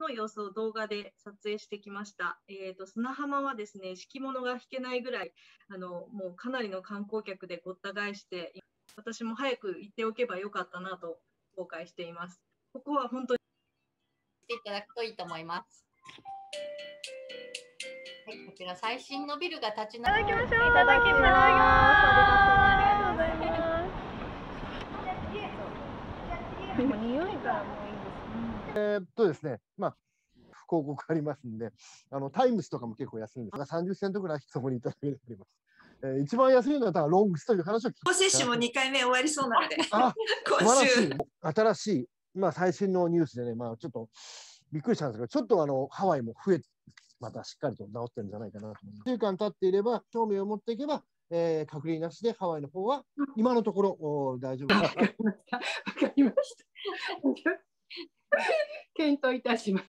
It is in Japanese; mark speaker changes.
Speaker 1: の様子を動画で撮影してきました。砂浜はですね、敷物が引けないぐらい、もうかなりの観光客でごった返して、私も早く行っておけばよかったなと後悔しています。ここは本当に
Speaker 2: していただくといいと思います。はい、こちら最新のビルが立ち並ぶ。
Speaker 3: いただきましょう。いただきます。ありがとうございます。もう匂いがもういい
Speaker 4: ですね、広告ありますんで、タイムスとかも結構安いんですが、30セントぐらいそこにいただければあります。一番安いのは多分ロングスという話を聞きました。
Speaker 5: 接種も2回目終わりそうなので、
Speaker 4: あ、
Speaker 5: 今週。
Speaker 4: 新しい、最新のニュースでね、ちょっとびっくりしたんですけど、ちょっとハワイも増えて、またしっかりと治ってるんじゃないかなと思います。1週間経っていれば、証明を持っていけば、隔離なしでハワイの方は今のところ大丈夫です。
Speaker 6: わかりました。検討いたします。